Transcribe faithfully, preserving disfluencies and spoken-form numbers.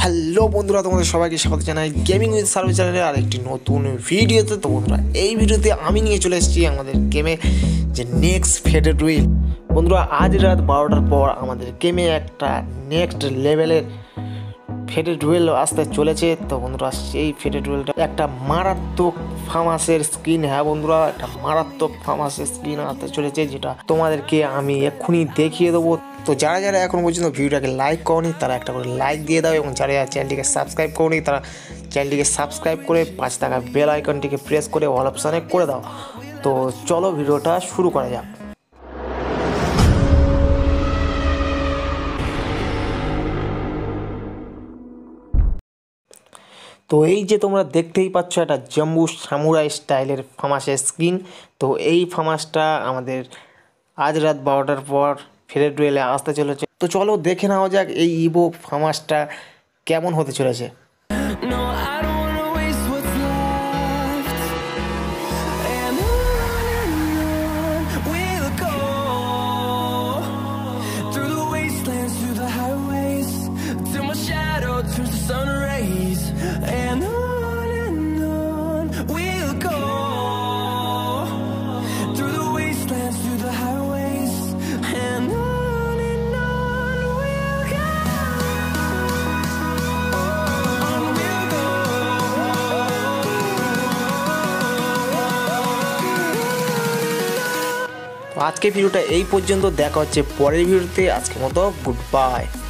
Hello বন্ধুরা, তোমাদের সবাইকে স্বাগত জানাই গেমিং উইথ সারাবি চ্যানেলের আরেকটি নতুন ভিডিওতে। তো বন্ধুরা, এই ভিডিওতে আমি নিয়ে চলে এসেছি আমাদের গেমে যে নেক্সট ফেডেড হুইল। বন্ধুরা, আজ রাত বারোটার পর আমাদের গেমে একটা নেক্সট লেভেলের ফেডেড হুইল আসতে চলেছে। তো বন্ধুরা, সেই ফেডেড হুইলটা একটা মারাত্মক ফার্মাসের স্কিন। হ্যাঁ বন্ধুরা, একটা মারাত্মক ফার্মাসের স্কিন আসতে চলেছে, যেটা তোমাদেরকে আমি এক্ষুনি দেখিয়ে দেবো। তো যারা যারা এখন পর্যন্ত ভিডিওটাকে লাইক করনি তারা একটা করে লাইক দিয়ে দাও, এবং যারা যারা চ্যানেলটিকে সাবস্ক্রাইব করনি তারা চ্যানেলটিকে সাবস্ক্রাইব করে পাঁচ টাকা বেল আইকনটিকে প্রেস করে অল অপশানে করে দাও। তো চলো ভিডিওটা শুরু করা যাক। তো এই যে তোমরা দেখতেই পাচ্ছ, একটা জম্বু সামুরাই স্টাইলের ফার্মাসের স্কিন। তো এই ফার্মাসটা আমাদের আজ রাত বারোটার পর ফেডেড হুইলে আসতে চলেছে। তো চলো দেখে নেওয়া যাক এই ইভো ফার্মাসটা কেমন হতে চলেছে। আজকে ভিডিওটা এই পর্যন্ত, দেখা হচ্ছে পরের ভিডিওতে। আজকের মতো গুড বাই।